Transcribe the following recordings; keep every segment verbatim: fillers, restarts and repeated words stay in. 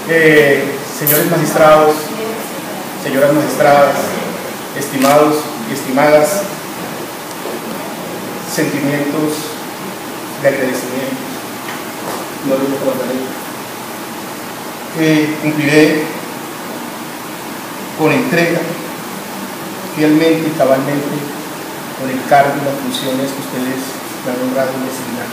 Eh, señores magistrados, señoras magistradas, estimados y estimadas, sentimientos de agradecimiento. No les recordaré. Eh, cumpliré con entrega, fielmente y cabalmente, con el cargo y las funciones que ustedes me han honrado en designar.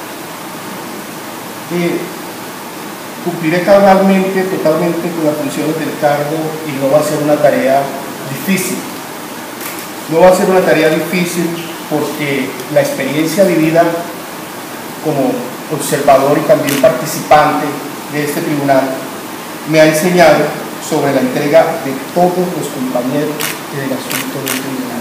Eh, cumpliré cabalmente, totalmente con las funciones del cargo y no va a ser una tarea difícil. No va a ser una tarea difícil porque la experiencia vivida como observador y también participante de este tribunal me ha enseñado sobre la entrega de todos los compañeros en el asunto del tribunal.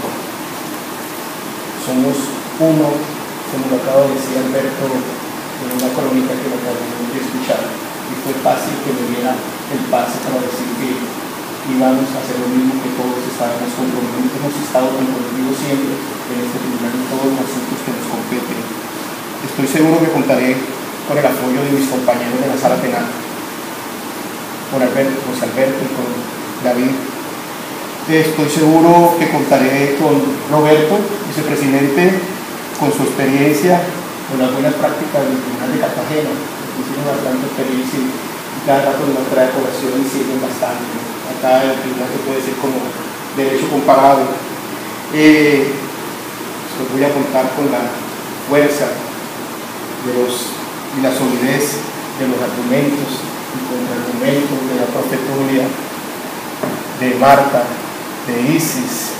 Somos uno, como lo acaba de decir Alberto en una crónica que lo acabamos de escuchar, y fue fácil que me diera el pase para decir que íbamos a hacer lo mismo que todos estábamos comprometidos, hemos estado comprometidos siempre en este tribunal en todos los asuntos que nos competen. Estoy seguro que contaré con el apoyo de mis compañeros de la sala penal, con Alberto, José Alberto y con David. Estoy seguro que contaré con Roberto, vicepresidente, con su experiencia, con las buenas prácticas del Tribunal de Cartagena. Hicieron bastante experiencia y cada rato nos trae colación y sirven bastante. Acá el tribunal se puede decir como derecho comparado. Eh, pues voy a contar con la fuerza de los, y la solidez de los argumentos y contraargumentos de la profe Julia, de Marta, de Isis,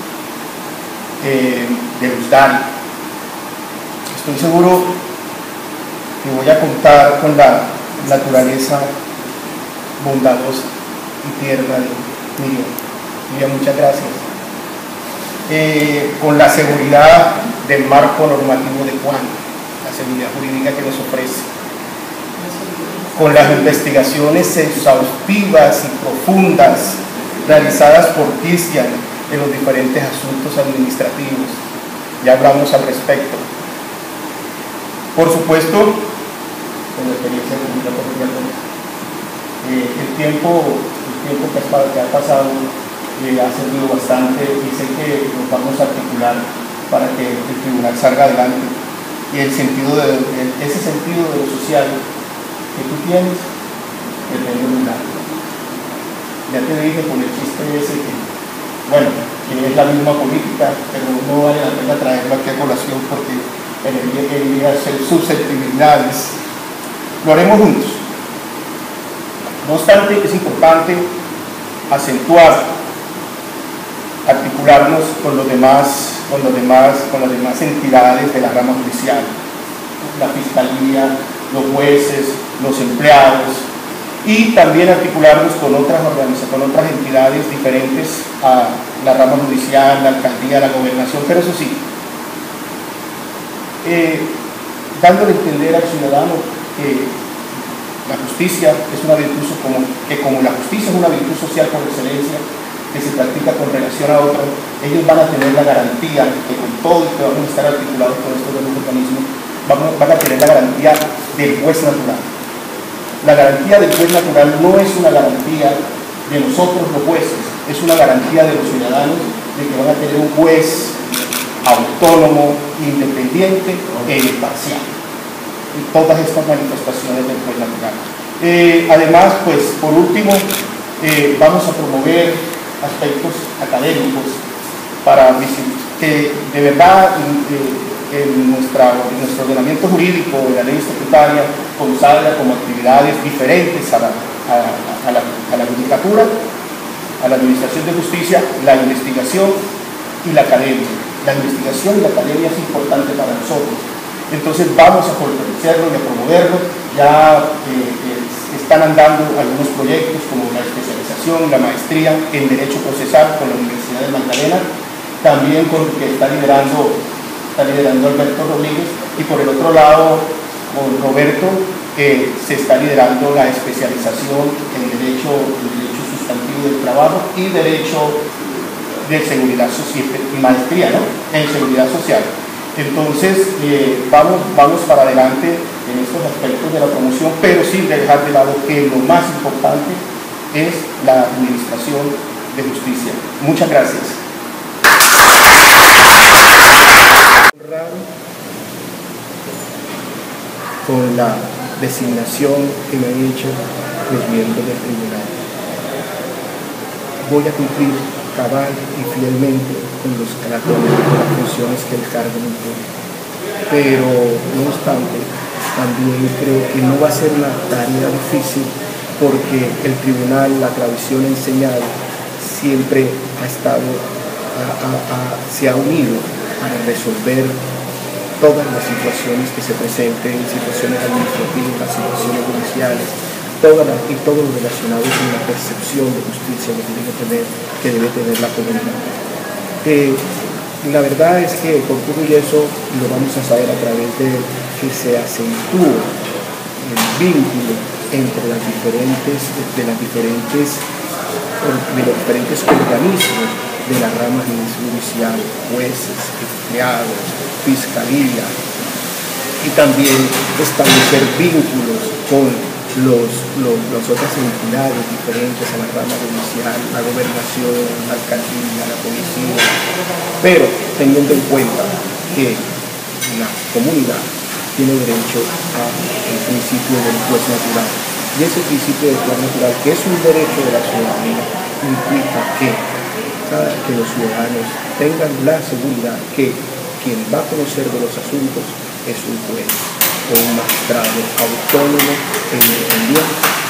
eh, de Luzdari. Estoy seguro que voy a contar con la naturaleza bondadosa y tierna de Miriam. Miriam, muchas gracias. Eh, con la seguridad del marco normativo de Juan, la seguridad jurídica que nos ofrece, con las investigaciones exhaustivas y profundas realizadas por Cristian en los diferentes asuntos administrativos. Ya hablamos al respecto. Por supuesto, con la experiencia pública colombiana. Eh, el tiempo, el tiempo que, que ha pasado eh, ha servido bastante y sé que nos vamos a articular para que el tribunal salga adelante. Y el sentido de, el, ese sentido de lo social que tú tienes, que tengo un lado. Ya te dije con el chiste ese que, bueno, que es la misma política, pero no vale la pena traerlo aquí a colación porque debería ser susceptibilidades. Lo haremos juntos. No obstante, es importante acentuar, articularnos con los demás, con los demás, con las demás entidades de la rama judicial, la fiscalía, los jueces, los empleados, y también articularnos con otras organizaciones, con otras entidades diferentes a la rama judicial, la alcaldía, la gobernación, pero eso sí, eh, dándole a entender al ciudadano que la justicia es una virtud, como, que como la justicia es una virtud social por excelencia, que se practica con relación a otro, ellos van a tener la garantía que con todo y que vamos a estar articulados con estos dos organismos, vamos, van a tener la garantía del juez natural. La garantía del juez natural no es una garantía de nosotros los jueces, es una garantía de los ciudadanos de que van a tener un juez autónomo, independiente e imparcial. Y todas estas manifestaciones del juez natural. Eh, además, pues, por último, eh, vamos a promover aspectos académicos para que de verdad eh, en, nuestra, en nuestro ordenamiento jurídico, en la ley estatutaria, consagra como actividades diferentes a la, a, a, la, a la judicatura, a la administración de justicia, la investigación y la academia. La investigación y la academia es importante para nosotros. Entonces vamos a fortalecerlo y a promoverlo. Ya eh, eh, están andando algunos proyectos como la especialización, la maestría en Derecho Procesal con la Universidad de Magdalena, también con que está liderando, está liderando Alberto Rodríguez, y por el otro lado con Roberto eh, se está liderando la especialización en Derecho, en derecho Sustantivo del Trabajo y Derecho de Seguridad Social, y maestría, ¿no?, en Seguridad Social. Entonces, eh, vamos, vamos para adelante en estos aspectos de la promoción, pero sin dejar de lado que lo más importante es la administración de justicia. Muchas gracias. Con la designación que me han hecho los miembros del tribunal. Voy a cumplir cabal y fielmente con los caracteres y las funciones que el cargo me impone. Pero, no obstante, también creo que no va a ser una tarea difícil porque el tribunal, la tradición ha enseñado, siempre ha estado, a, a, a, se ha unido para resolver todas las situaciones que se presenten, situaciones administrativas, situaciones judiciales, todas las, y todo lo relacionado con la percepción de justicia que tiene que tener, que debe tener la comunidad. Eh, la verdad es que con todo y eso lo vamos a saber a través de que se acentúe el vínculo entre las diferentes, de las diferentes, de los diferentes organismos de la rama judicial, jueces, empleados, fiscalía, y también establecer vínculos con los, los, las otras entidades diferentes a la rama judicial, la gobernación, la alcaldía, la policía, pero teniendo en cuenta que la comunidad tiene derecho al principio del juez natural, y ese principio del juez natural, que es un derecho de la ciudadanía, implica que que los ciudadanos tengan la seguridad que quien va a conocer de los asuntos es un juez o un magistrado autónomo e independiente